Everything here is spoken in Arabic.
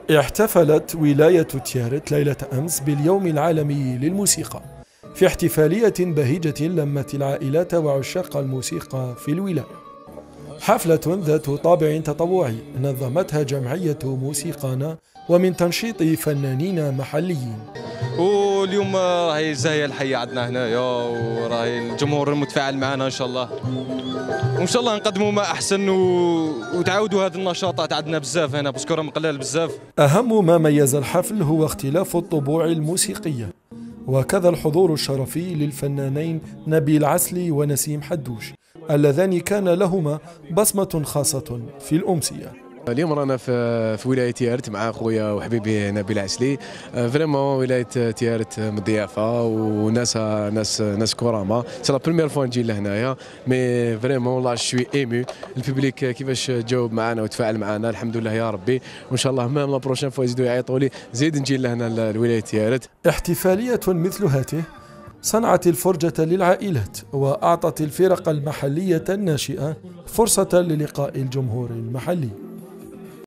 احتفلت ولاية تيارت ليلة أمس باليوم العالمي للموسيقى في احتفالية بهيجة لمت العائلات وعشاق الموسيقى في الولاية. حفلة ذات طابع تطوعي نظمتها جمعية موسيقانا ومن تنشيط فنانين محليين. واليوم راهي الزاهية الحية عندنا هنايا، وراهي الجمهور متفاعل معنا ان شاء الله، وان شاء الله نقدموا ما احسن وتعاودوا هذه النشاطات عندنا بزاف هنا باسكو راه مقلال بزاف. اهم ما ميز الحفل هو اختلاف الطبوع الموسيقية وكذا الحضور الشرفي للفنانين نبيل عسلي ونسيم حدوش اللذان كان لهما بصمة خاصة في الأمسية. اليوم رانا في ولايه تيارت مع خويا وحبيبي نبيل عسلي. فريمون ولايه تيارت مضيافه وناس كرامه، سي لا بروميير فوا نجي لهنايا، مي فريمون والله شوي ايمو البوبليك كيفاش جاوب معنا وتفاعل معنا، الحمد لله يا ربي، وان شاء الله ميم لا بروشين فوا يزيدوا يعيطوا لي زيد نجي لهنا لولايه تيارت. احتفالية مثل هذه صنعت الفرجة للعائلات وأعطت الفرق المحلية الناشئة فرصة للقاء الجمهور المحلي.